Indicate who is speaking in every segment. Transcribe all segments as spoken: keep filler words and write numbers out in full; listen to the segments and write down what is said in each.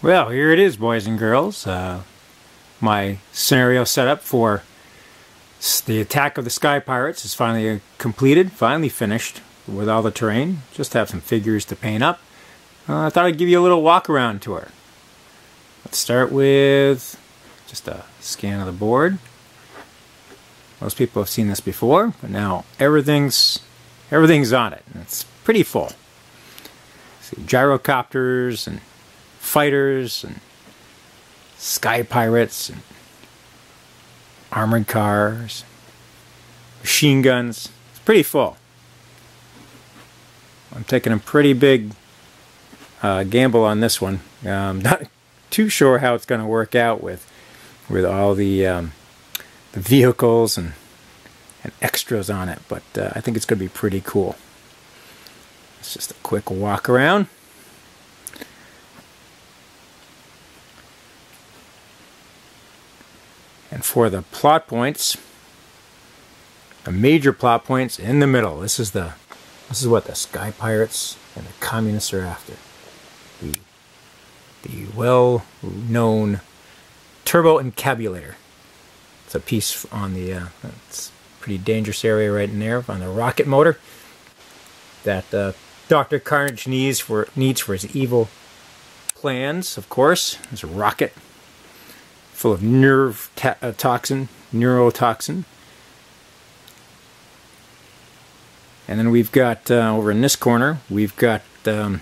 Speaker 1: Well, here it is, boys and girls. Uh, my scenario setup for the attack of the Sky Pirates is finally completed, finally finished with all the terrain. Just have some figures to paint up. Uh, I thought I'd give you a little walk around tour. Let's start with just a scan of the board. Most people have seen this before, but now everything's everything's on it. And it's pretty full. See gyrocopters and fighters and sky pirates and armored cars, machine guns. It's pretty full. I'm taking a pretty big uh, gamble on this one. Um, not too sure how it's going to work out with with all the um, the vehicles and and extras on it, but uh, I think it's going to be pretty cool. It's just a quick walk around. And for the plot points, the major plot points in the middle. This is the this is what the Sky Pirates and the Communists are after. The the well-known turbo encabulator. It's a piece on the uh, it's a pretty dangerous area right in there on the rocket motor that uh, Doctor Carnage needs for needs for his evil plans. Of course, there's a rocket full of nerve ta uh, toxin, neurotoxin. And then we've got, uh, over in this corner, we've got, um,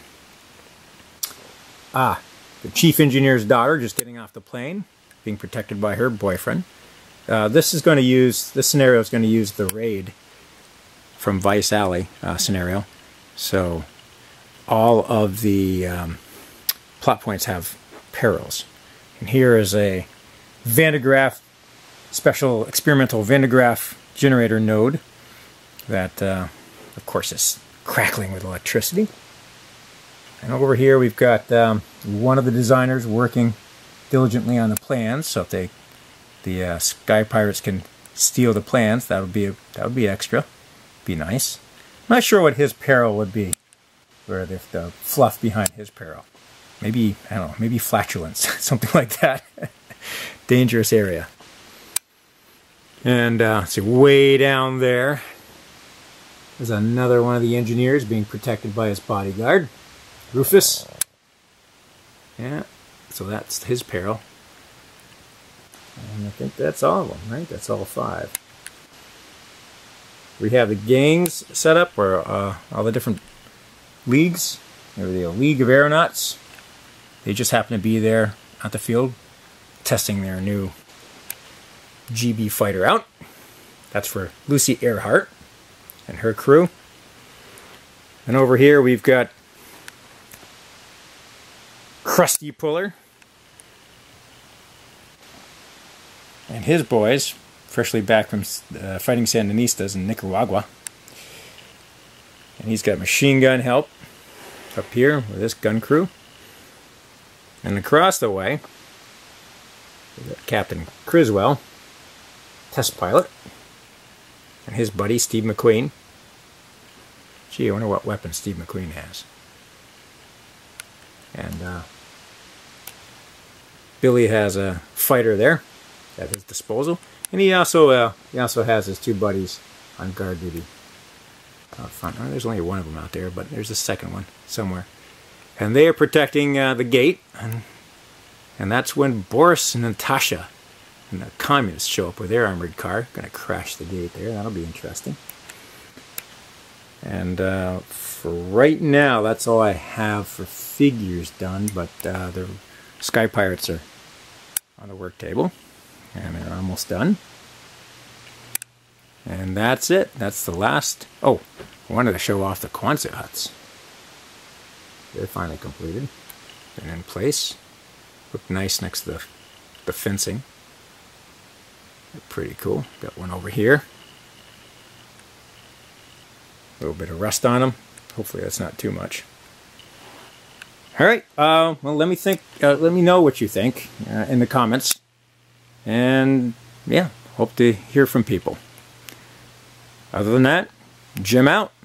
Speaker 1: ah, the chief engineer's daughter just getting off the plane, being protected by her boyfriend. Uh, this is going to use, this scenario is going to use the raid from Pulp Alley uh, Scenario. So all of the um, plot points have perils. And here is a Van de Graaff, special experimental Van de Graaff generator node that, uh, of course, is crackling with electricity. And over here we've got um, one of the designers working diligently on the plans. So if they, the uh, Sky Pirates can steal the plans, that would be a, that would be extra, be nice. I'm not sure what his peril would be, or the, the fluff behind his peril. Maybe, I don't know, maybe flatulence, something like that. Dangerous area. And uh, see, way down there, there's another one of the engineers being protected by his bodyguard, Rufus. Yeah, so that's his peril. And I think that's all of them, right? That's all five. We have the gangs set up, or uh, all the different leagues. There's the League of Aeronauts. They just happen to be there at the field testing their new G B fighter out. That's for Lucy Earhart and her crew. And over here we've got Krusty Puller and his boys, freshly back from uh, fighting Sandinistas in Nicaragua. And he's got machine gun help up here with this gun crew. And across the way, we've got Captain Criswell, test pilot, and his buddy Steve McQueen. Gee, I wonder what weapon Steve McQueen has. And uh, Billy has a fighter there at his disposal, and he also uh, he also has his two buddies on guard duty out front. Oh, there's only one of them out there, but there's a second one somewhere. And they are protecting uh, the gate, and, and that's when Boris and Natasha and the communists show up with their armored car. Going to crash the gate there. That'll be interesting. And uh, for right now, that's all I have for figures done, but uh, the Sky Pirates are on the work table, and they're almost done. And that's it. That's the last. Oh, I wanted to show off the Quonset huts. They're finally completed and in place. Look nice next to the, the fencing. They're pretty cool. Got one over here. A little bit of rust on them. Hopefully that's not too much. All right. Uh, well, let me think. Uh, let me know what you think uh, in the comments. And yeah, hope to hear from people. Other than that, Jim out.